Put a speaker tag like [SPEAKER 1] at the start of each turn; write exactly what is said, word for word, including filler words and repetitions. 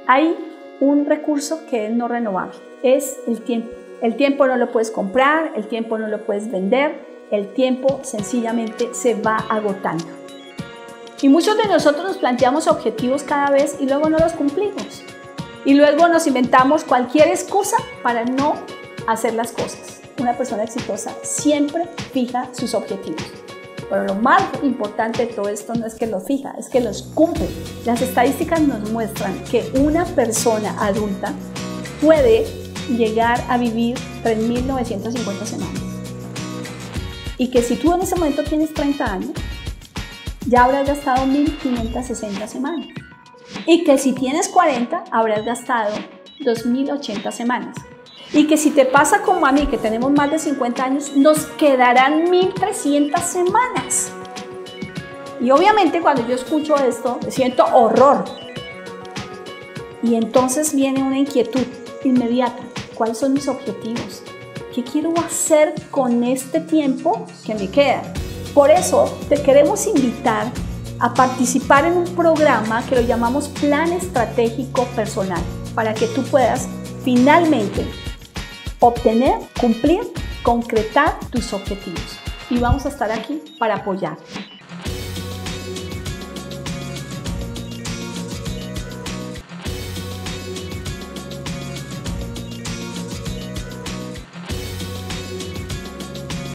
[SPEAKER 1] Hay un recurso que es no renovable, es el tiempo. El tiempo no lo puedes comprar, el tiempo no lo puedes vender, el tiempo sencillamente se va agotando. Y muchos de nosotros nos planteamos objetivos cada vez y luego no los cumplimos. Y luego nos inventamos cualquier excusa para no hacer las cosas. Una persona exitosa siempre fija sus objetivos. Pero lo más importante de todo esto no es que los fija, es que los cumple. Las estadísticas nos muestran que una persona adulta puede llegar a vivir tres mil novecientas cincuenta semanas. Y que si tú en ese momento tienes treinta años, ya habrás gastado mil quinientas sesenta semanas. Y que si tienes cuarenta, habrás gastado dos mil ochenta semanas. Y que si te pasa como a mí, que tenemos más de cincuenta años, nos quedarán mil trescientas semanas. Y obviamente cuando yo escucho esto, me siento horror. Y entonces viene una inquietud inmediata. ¿Cuáles son mis objetivos? ¿Qué quiero hacer con este tiempo que me queda? Por eso te queremos invitar a participar en un programa que lo llamamos Plan Estratégico Personal, para que tú puedas finalmente obtener, cumplir, concretar tus objetivos. Y vamos a estar aquí para apoyarte.